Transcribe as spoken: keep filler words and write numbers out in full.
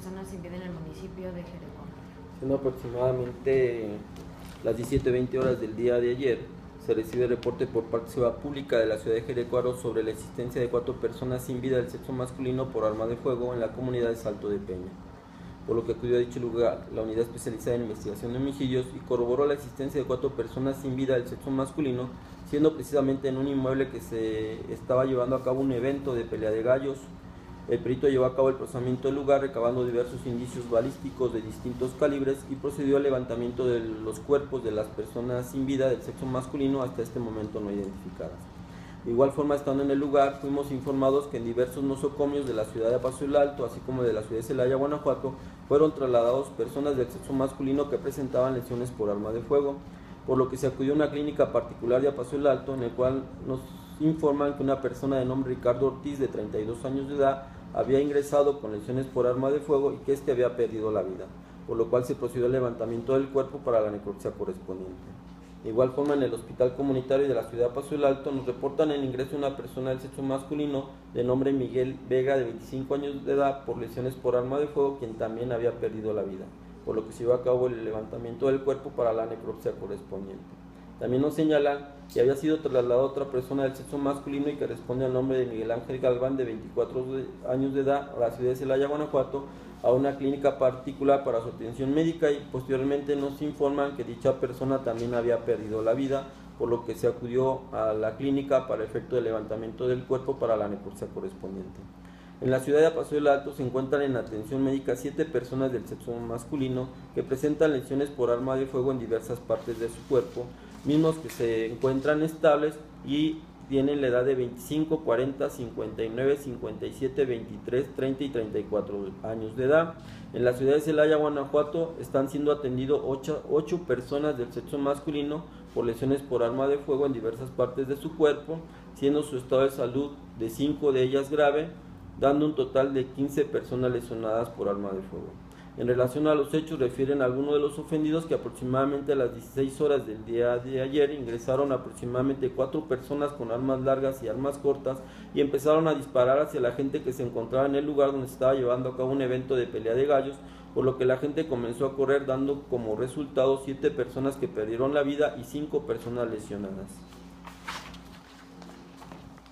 personas sin vida en el municipio de Jericó. Siendo aproximadamente las diecisiete veinte horas del día de ayer, se recibe reporte por parte de Seguridad Pública de la ciudad de Jerecuaro sobre la existencia de cuatro personas sin vida del sexo masculino por arma de fuego en la comunidad de Salto de Peña, por lo que acudió a dicho lugar la unidad especializada en investigación de homicidios y corroboró la existencia de cuatro personas sin vida del sexo masculino, siendo precisamente en un inmueble que se estaba llevando a cabo un evento de pelea de gallos. El perito llevó a cabo el procesamiento del lugar, recabando diversos indicios balísticos de distintos calibres y procedió al levantamiento de los cuerpos de las personas sin vida del sexo masculino hasta este momento no identificadas. De igual forma, estando en el lugar, fuimos informados que en diversos nosocomios de la ciudad de Paso del Alto, así como de la ciudad de Celaya, Guanajuato, fueron trasladados personas del sexo masculino que presentaban lesiones por arma de fuego, por lo que se acudió a una clínica particular de Paso del Alto, en el cual nos informan que una persona de nombre Ricardo Ortiz, de treinta y dos años de edad, había ingresado con lesiones por arma de fuego y que éste había perdido la vida, por lo cual se procedió al levantamiento del cuerpo para la necropsia correspondiente. De igual forma, en el hospital comunitario de la ciudad de Paso del Alto nos reportan el ingreso de una persona del sexo masculino de nombre Miguel Vega, de veinticinco años de edad, por lesiones por arma de fuego, quien también había perdido la vida, por lo que se llevó a cabo el levantamiento del cuerpo para la necropsia correspondiente. También nos señalan que había sido trasladada otra persona del sexo masculino y que responde al nombre de Miguel Ángel Galván, de veinticuatro años de edad, a la ciudad de Celaya, Guanajuato, a una clínica particular para su atención médica, y posteriormente nos informan que dicha persona también había perdido la vida, por lo que se acudió a la clínica para efecto de levantamiento del cuerpo para la necropsia correspondiente. En la ciudad de Paso del Alto se encuentran en atención médica siete personas del sexo masculino que presentan lesiones por arma de fuego en diversas partes de su cuerpo, mismos que se encuentran estables y tienen la edad de veinticinco, cuarenta, cincuenta y nueve, cincuenta y siete, veintitrés, treinta y treinta y cuatro años de edad. En la ciudad de Celaya, Guanajuato, están siendo atendidos ocho personas del sexo masculino por lesiones por arma de fuego en diversas partes de su cuerpo, siendo su estado de salud de cinco de ellas grave, dando un total de quince personas lesionadas por arma de fuego. En relación a los hechos, refieren a algunos de los ofendidos que aproximadamente a las dieciséis horas del día de ayer ingresaron aproximadamente cuatro personas con armas largas y armas cortas y empezaron a disparar hacia la gente que se encontraba en el lugar donde se estaba llevando a cabo un evento de pelea de gallos, por lo que la gente comenzó a correr, dando como resultado siete personas que perdieron la vida y cinco personas lesionadas.